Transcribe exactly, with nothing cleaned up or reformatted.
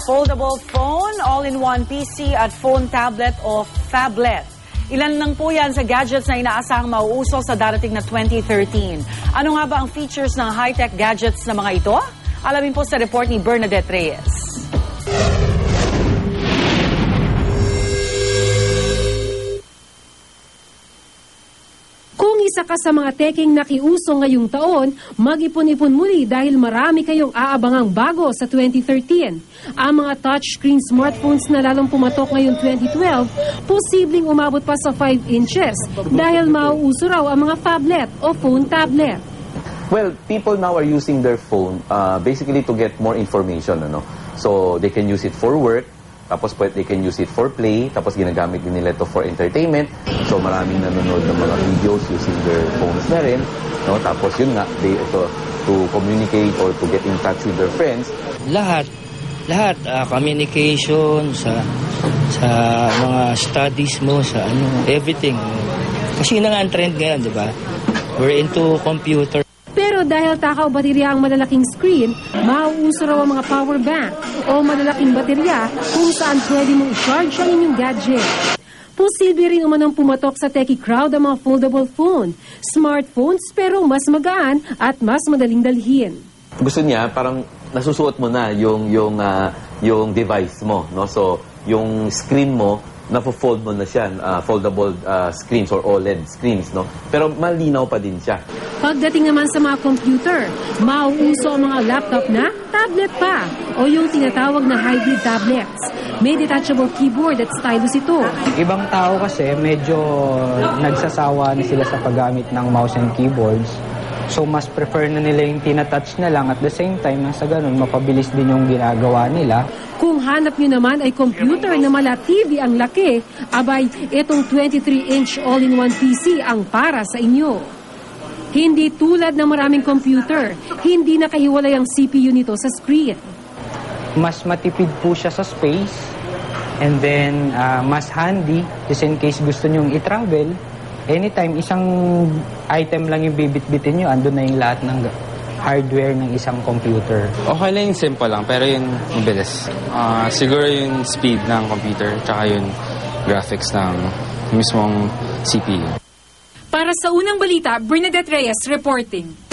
Foldable phone, all-in-one P C at phone tablet o phablet. Ilan lang po yan sa gadgets na inaasahang mauuso sa darating na twenty thirteen. Ano nga ba ang features ng high-tech gadgets na mga ito? Alamin po sa report ni Bernadette Reyes. Kung isa ka sa mga teking nakiuso ngayong taon, mag-ipon-ipon muli dahil marami kayong aabangang bago sa twenty thirteen. Ang mga touchscreen smartphones na lalong pumatok ngayong twenty twelve, posibleng umabot pa sa five inches dahil mauuso raw ang mga phablet o phone tablet. Well, people now are using their phone uh, basically to get more information. Ano? So they can use it for work, tapos they can use it for play, tapos ginagamit din nila ito for entertainment. So maraming nanonood ng mga videos using their phones na rin. No? Tapos yun nga, they, ito, to communicate or to get in touch with their friends. Lahat, lahat, uh, communication, sa sa mga studies mo, sa ano, everything. Kasi yun nga ang trend ngayon, di ba? We're into computer. Pero dahil takaw baterya ang malalaking screen, mauuso raw ang mga power bank o malalaking baterya kung saan pwede mong i-charge ang inyong gadget. Posible rin umanong pumatok sa techie crowd ang mga foldable phone, smartphones pero mas magaan at mas madaling dalhin. Gusto niya parang nasusuot mo na yung yung uh, yung device mo, no? So yung screen mo na-fold mo na siya, uh, foldable uh, screens or O L E D screens, no? Pero malinaw pa din siya. Pagdating naman sa mga computer, mauuso ang mga laptop na tablet pa o yung tinatawag na hybrid tablets. May detachable keyboard at stylus ito. Ibang tao kasi medyo nagsasawa na sila sa paggamit ng mouse and keyboards. So mas prefer na nila yung tinatouch na lang at the same time nasa ganun mapabilis din yung ginagawa nila. Kung hanap nyo naman ay computer na mala T V ang laki, abay itong twenty-three inch all-in-one P C ang para sa inyo. Hindi tulad ng maraming computer, hindi nakahiwalay ang C P U nito sa screen. Mas matipid po siya sa space and then uh, mas handy just in case gusto nyong i-travel. Anytime, isang item lang yung bibit-bitin nyo, andun na yung lahat ng hardware ng isang computer. Okay lang yung simple lang, pero yung mabilis. Uh, siguro yung speed ng computer, tsaka yung graphics ng mismong C P U. Para sa unang balita, Bernadette Reyes reporting.